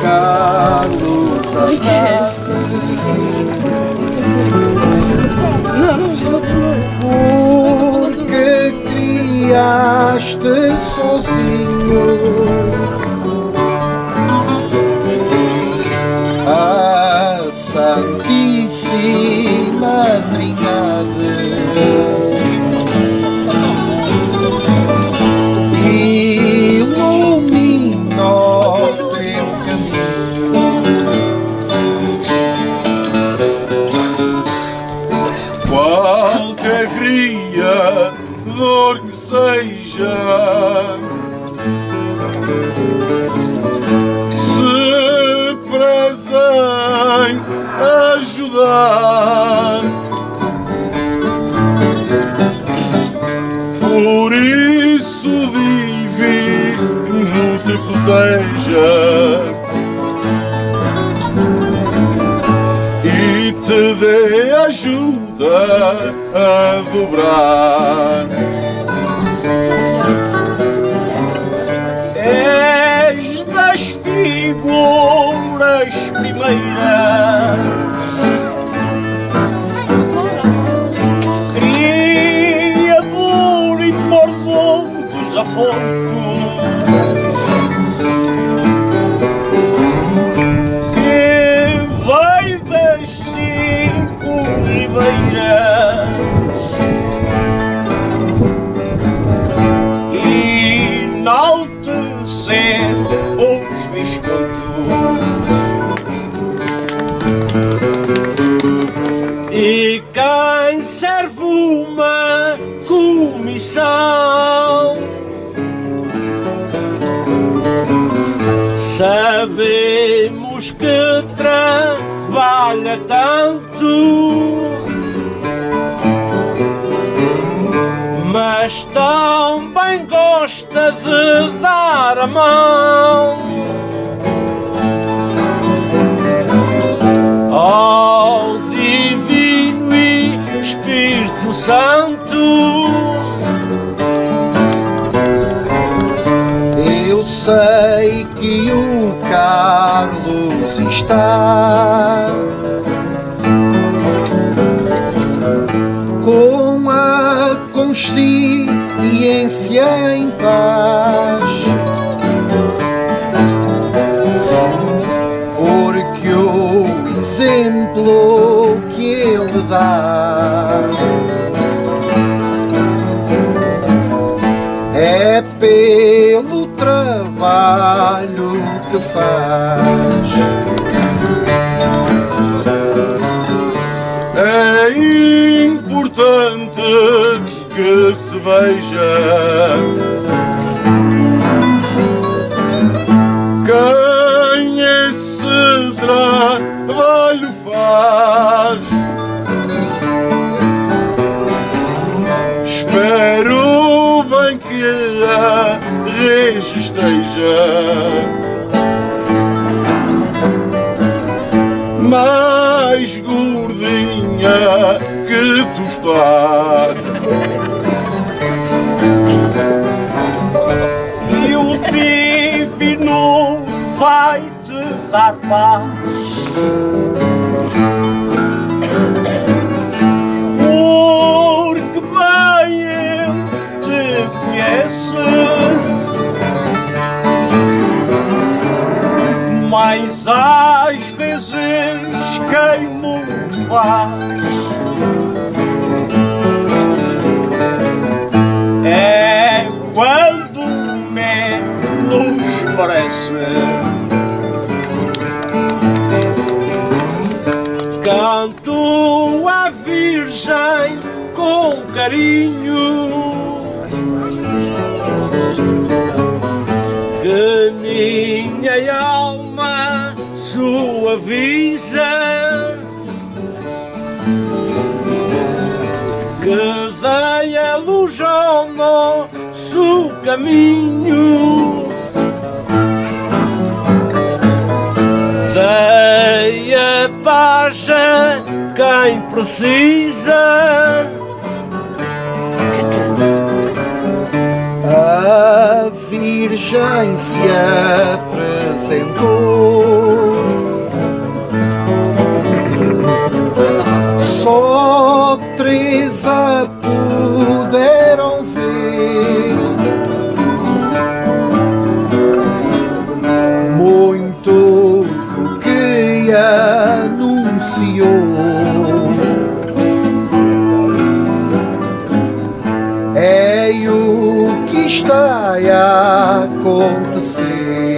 Carlos Andrade, porque criaste sozinho a Santíssima Trindade. Ilumina o teu caminho. Qualquer criador que seja, se preza em ajudar, por isso divino te proteja e te dê ajuda a dobrar. És das figuras primeiras, criador e mordomo dos afonsos, que veio das 5 ribeiras e enaltecer os biscoitos. E quem serve uma comissão, sabemos que trabalha tanto, mas também gosta de dar a mão ao Divino e Espírito Santo. Eu sei que o Carlos está com a consciência em paz, porque o exemplo que ele dá é pelo trabalho que faz. É importante que se veja quem esse trabalho faz. Espero bem que a rede esteja mais gordinha que tu estás. E o Divino vai te dar paz, porque bem ele te conhece, mas às vezes quem muito faz é quando menos parece. Canto à Virgem com carinho, que minha alma suaviza, que dei a luz ao nosso caminho, dei a paz a quem precisa. A Virgem se apresentou se puderam ver muito do que anunciou. É o que está a acontecer.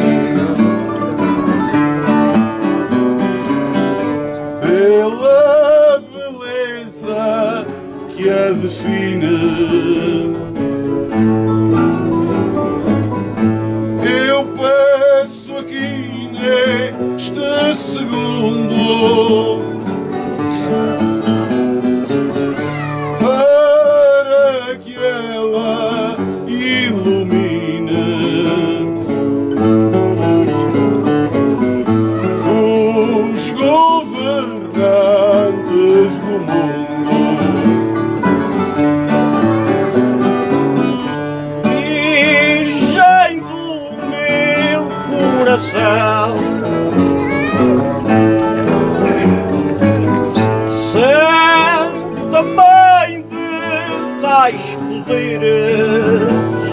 Pela beleza que a define, eu peço aqui neste segundo para que ela ilumine os governantes do mundo. Virgem do meu coração, Santa Mãe de tais poderes,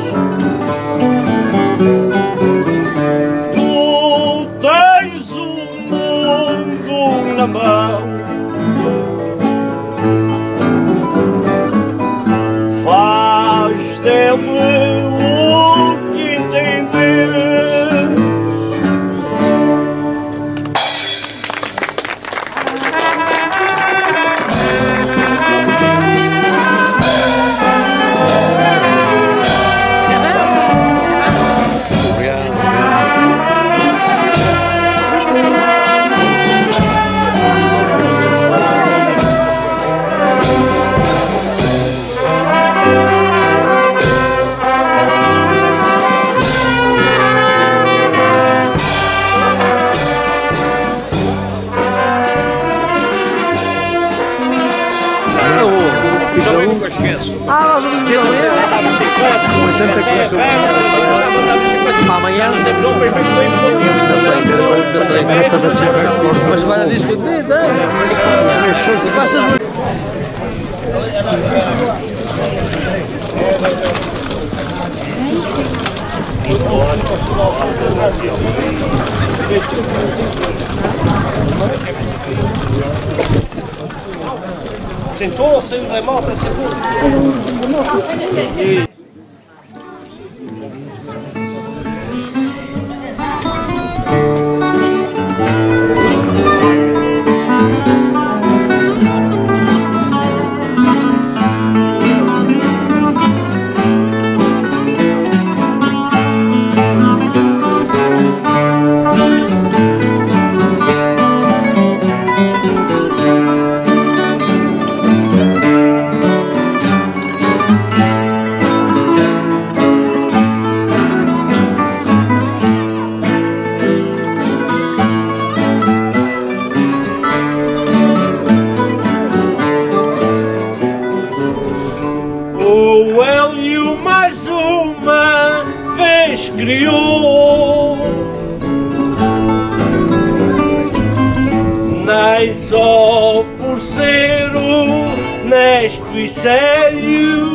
tu tens o mundo na mão. Faz dele o que entenderes. Ah, mas o menino amanhã não sei, mas vai discutir, não? Sentou, saiu da moto, sentou. O Hélio mais uma vez criou, nem só por ser honesto e sério,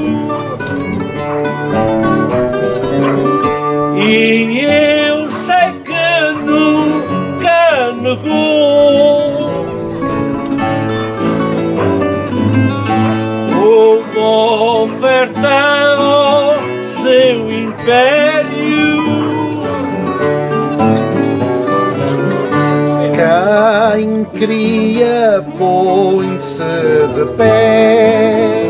e eu sei que nunca negou uma oferta ao seu império. Quem cria põe-se de pé,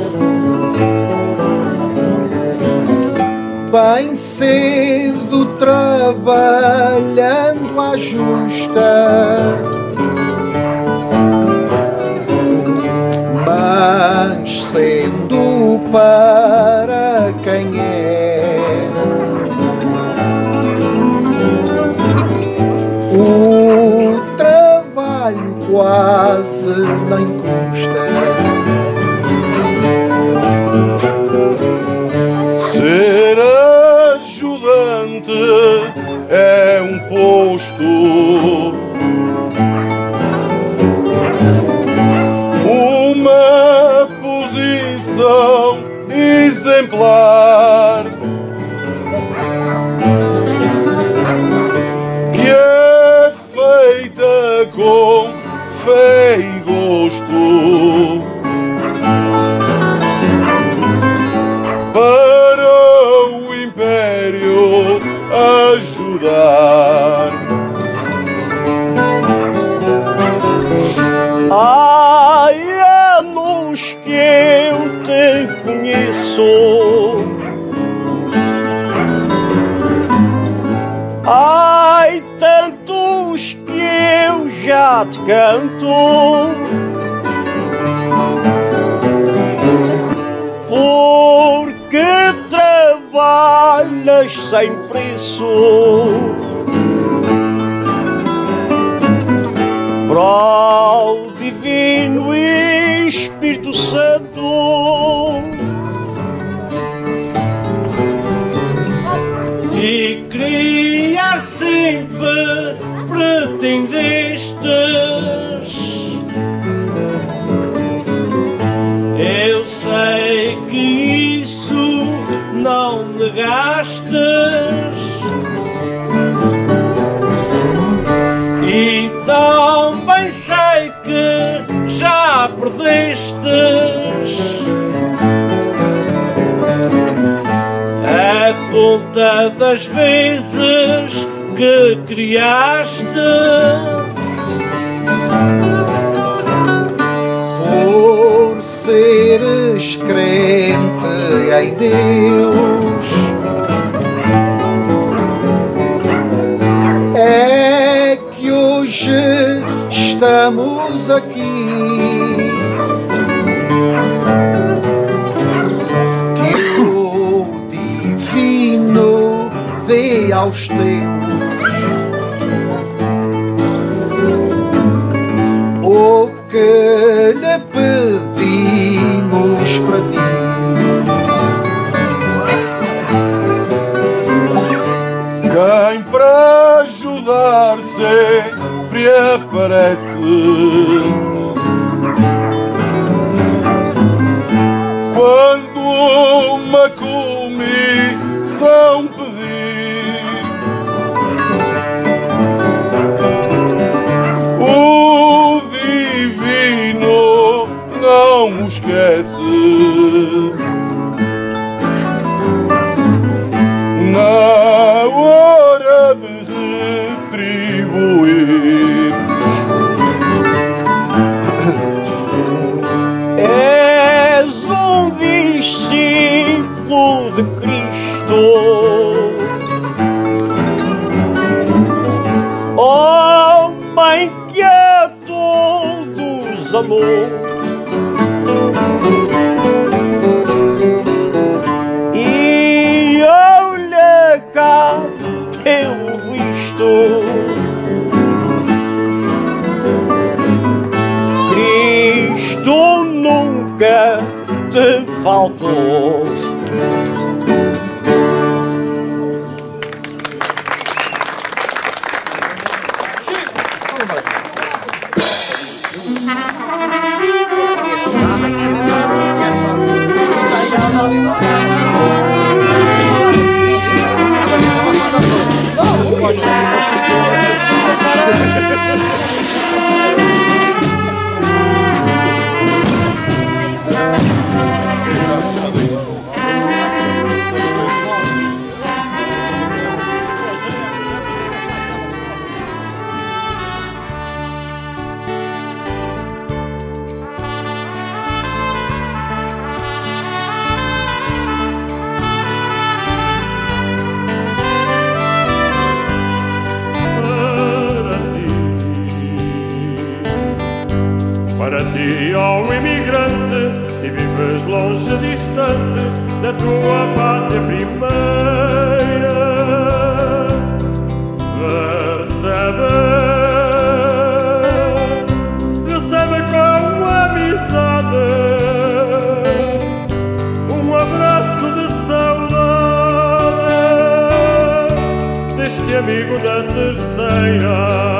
bem cedo trabalhando à justa, mas sendo para quem é. O trabalho quase nem custa. Ser ajudante é um posto, uma posição versos que eu já te canto, porque trabalhas sem preço para o Divino Espírito Santo, e criar sempre pretendestes. Eu sei que isso não negastes, e também sei que já perdestes a conta das vezes que criaste. Por seres crente em Deus, é que hoje estamos aqui. Que o Divino dê aos teus o que lhe pedimos para ti. Quem para ajudar sempre aparece, quando uma comissão pedir, o Divino não o esquece. Na hora de retribuir, és um discípulo de Cristo, homem que a todos amou, e olha cá pelo visto, Cristo nunca te faltou. Para ti, ó imigrante, e vives longe, distante da tua pátria primeira, recebe com amizade um abraço de saudade deste amigo da terceira.